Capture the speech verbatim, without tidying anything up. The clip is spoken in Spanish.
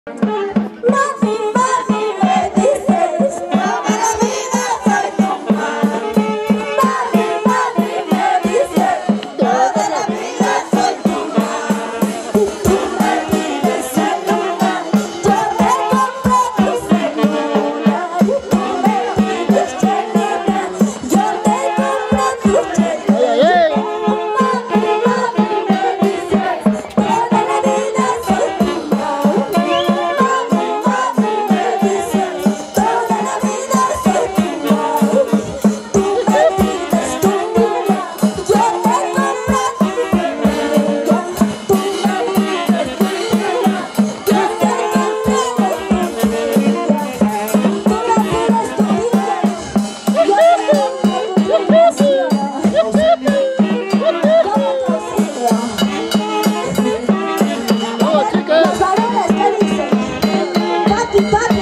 Mami, mami, me dices, toda la vida soy tu mami. Mami, mami, me dices, toda la vida soy tu mami. Y tú me pides celular, yo te compro tu celular. Y tú me pides celular, yo te compro tu celular. Mami, mami, me dices, toda la vida soy tu mami. Mami, mami, me dices, toda la vida soy tu mami. Tú me pides tu celular, yo te compro tu celular. Tú me pides tu celular, yo te compro tu celular. Tú me pides tu vida, yo te compro tu vida. Vamos, chicas. Los varones, ¿qué dicen? Pati, pati.